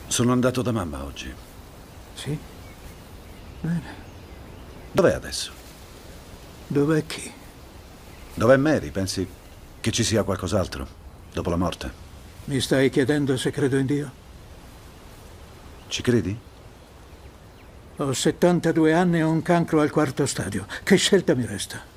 Sono andato da mamma oggi. Sì? Bene. Dov'è adesso? Dov'è chi? Dov'è Mary? Pensi che ci sia qualcos'altro dopo la morte? Mi stai chiedendo se credo in Dio? Ci credi? Ho 72 anni e un cancro al quarto stadio. Che scelta mi resta?